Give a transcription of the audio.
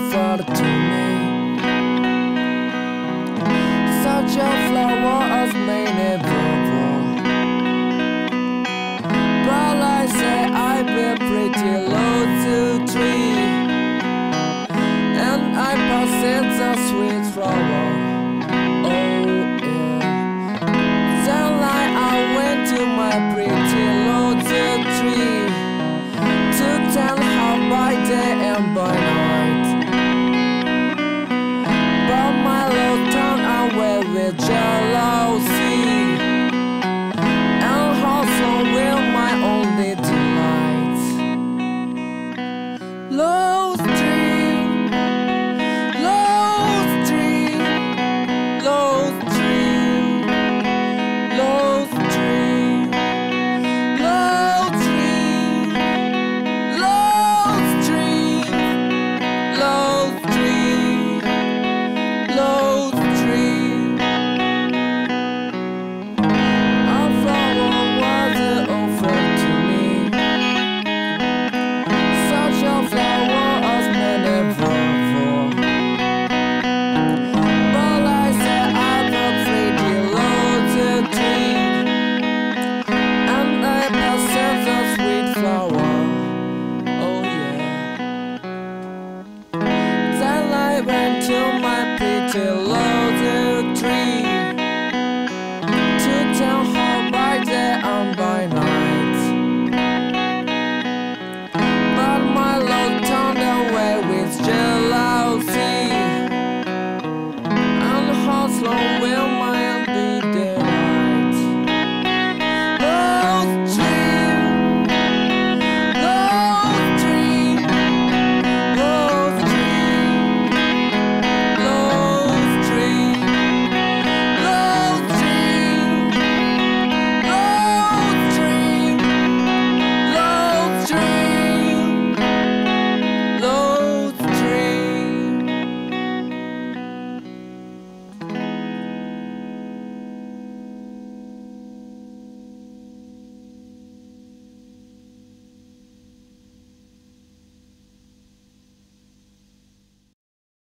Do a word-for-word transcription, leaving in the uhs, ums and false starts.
offered to me. Such a flower as many people. But I say I've been pretty low to tree, and I possess a sweet flower. Oh yeah. Then like I went to my pretty low to tree to tell her by day and by night. But my love turned away with jealousy, and her song will my only delight. Lost dream, lost dream, lost dream, lost dream, lost dream, lost dream, lost dream, lost dream. A flower was offered to me, such a flower as many before. But I said I'm afraid you lost a dream, and I possess a sweet flower. Oh yeah. Then I went to my pretty